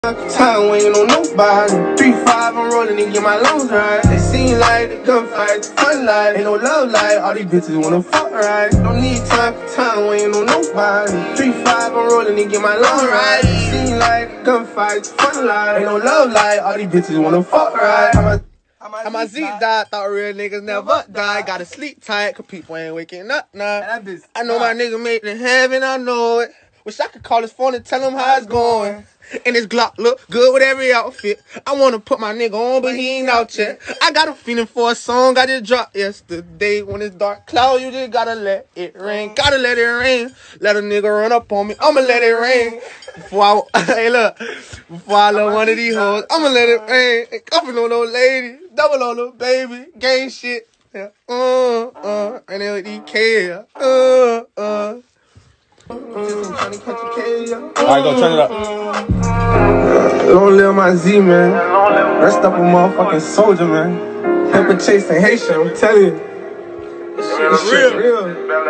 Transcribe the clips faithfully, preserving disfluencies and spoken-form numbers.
Time waiting on nobody. Three five, I'm rolling and get my lungs right. They seem like the gunfight, fun life, ain't no love life. All these bitches wanna fuck right. Don't need time for time waiting on nobody. Three five, I'm rolling and get my lungs right. They seem like the gunfight, fun life, ain't no love life. All these bitches wanna fuck right. How my Zeke died, thought real niggas never die. Gotta sleep tight, cause people ain't waking up now. I know my nigga made it in heaven, I know it. Wish I could call his phone and tell him how it's going. And his Glock look good with every outfit. I wanna put my nigga on, but he ain't out yet. I got a feeling for a song I just dropped yesterday. When it's dark cloud, you just gotta let it rain. Gotta let it rain. Let a nigga run up on me, I'ma let it rain. Before I, hey look, before I love one of these hoes, I'ma let it rain. Ain't cuffing on no lady, double on no baby, gang shit. Yeah, uh, uh, and then with these kids, uh, uh. Alright, go turn it up. Don't live my Z, man. Rest up a motherfucking soldier, man. Pepper chasing Haitian, I'm telling you. This shit, this shit real.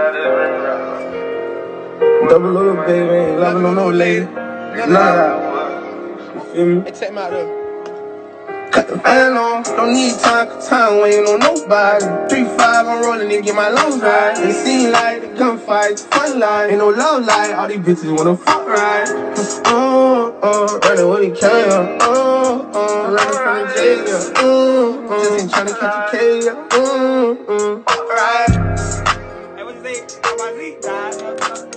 Double little baby, ain't loving on no lady. Nah, you feel me? Hey, take me out there. Cut the fan on, don't need time, cause time waiting on nobody. Three five, I'm rolling and get my lungs right. It seem like the gunfights, fun life, ain't no love life. All these bitches wanna fuck right. Oh, oh, running with the K, oh, oh, running from the jail, oh, oh, just ain't tryna catch a K, oh, oh, fuck right. Hey, what you say? How my Zeke died?